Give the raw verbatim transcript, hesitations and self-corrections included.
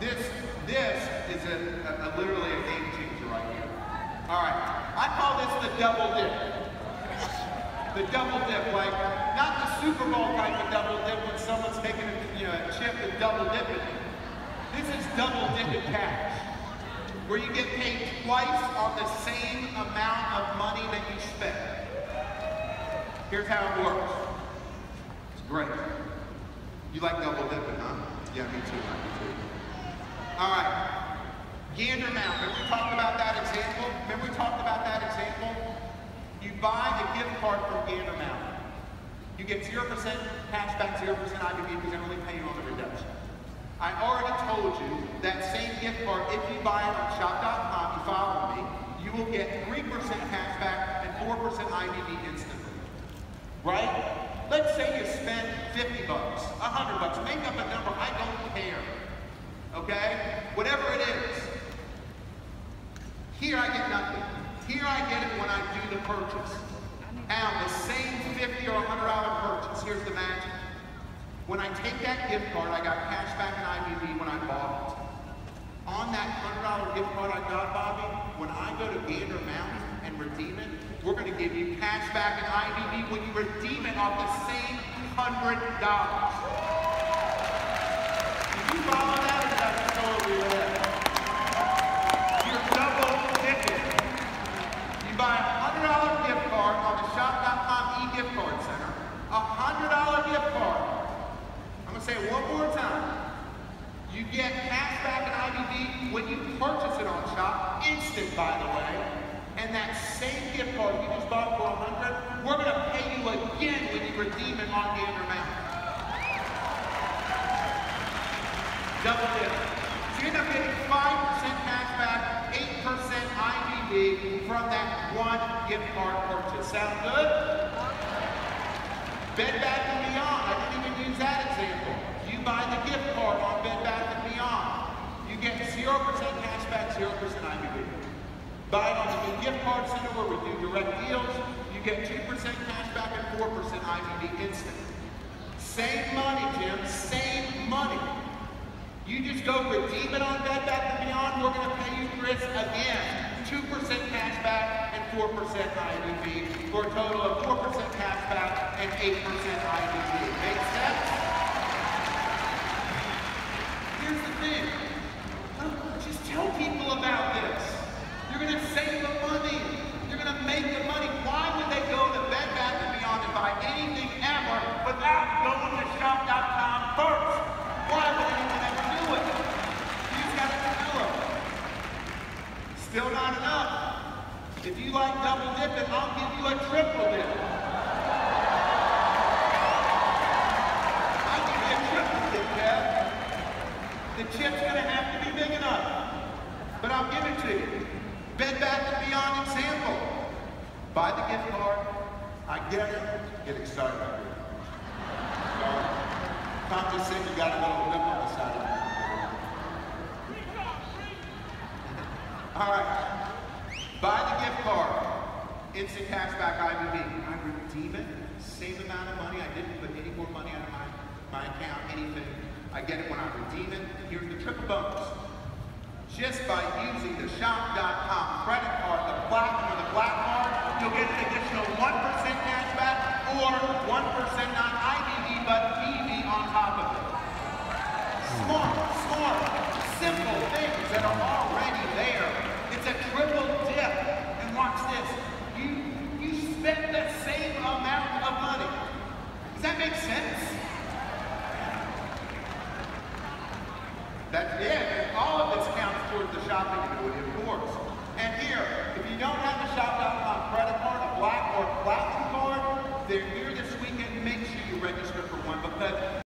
This, this is a, a, a literally a game changer right here. All right, I call this the double dip. The double dip, like not the Super Bowl type of double dip when someone's taking a, you know, a chip and double dipping it. This is double dipping cash, where you get paid twice on the same amount of money that you spent. Here's how it works. It's great. You like double dipping, huh? Yeah, me too, me too. All right, Gander Mountain. Remember we talked about that example? Remember we talked about that example? You buy a gift card from Gander Mountain. You get zero percent cash back, zero percent I B B because they're only paying on the redemption. I already told you that same gift card, if you buy it on shop dot com, you follow me, you will get three percent cash back and four percent I B B instantly. Right? Let's say you spend fifty bucks, one hundred bucks, make up a number, I don't care. Okay? Whatever it is. Here I get nothing. Here I get it when I do the purchase. Now, the same fifty or one hundred dollar purchase, here's the magic. When I take that gift card, I got cash back and I B B when I bought it. On that one hundred dollar gift card I got, Bobby, when I go to Gander Mountain and redeem it, we're going to give you cash back and I B B when you redeem it off the same one hundred dollars. Did you follow that? You're double dipping. You buy a one hundred dollar gift card on the shop dot com e-gift card center, a one hundred dollar gift card. I'm going to say it one more time. You get cash back and I B B when you purchase it on shop, instant by the way, and that same gift card you just bought for one hundred dollars, we're going to pay you again when you redeem it on Gander Mountain. Double dip. So you end up getting five percent cash back, eight percent I B B from that one gift card purchase. Sound good? Bed Bath and Beyond. I didn't even use that example. You buy the gift card on Bed Bath and Beyond. You get zero percent cash back, zero percent I B B. Buy it on the new gift card center where we do direct deals. You get two percent cash back and four percent I B B instant. Same money, Jim. Same money. You just go redeem it on Bed Bath and Beyond, we're going to pay you, Chris, again, two percent cash back and four percent I B B, for a total of four percent cash back and eight percent I B B. Make sense? Here's the thing. Just tell people about this. You're going to save the money. You're going to make the money. Why would they go to Bed Bath and Beyond and buy anything ever without going to shop dot com first? Why would anyone ever do it? You just got to develop. Still not enough. If you like double dipping, I'll give you a triple dip. I'll give you a triple dip, Jeff. The chip's going to have to be big enough. But I'll give it to you. Bed Bath and Beyond example. Buy the gift card. I get it. Get excited about it. Tom just said you got a little lip on the side of it. All right. Buy the gift card. Instant cash back I B B. I redeem it. Same amount of money. I didn't put any more money out of my, my account, anything. I get it when I redeem it. And here's the triple bonus. Just by using the shop dot com credit card, the platinum or the black card, you'll get an additional one percent cash back or one percent not I B B but B B on top of it. Smart, smart, simple things that are already there. It's a triple dip. And watch this. You, you spend the same amount of money. Does that make sense? That's it. All of this counts towards the shopping ability, of course. And here, if you don't have the shop dot com credit card, a black or platinum card, they're here this weekend. Make sure you register for one because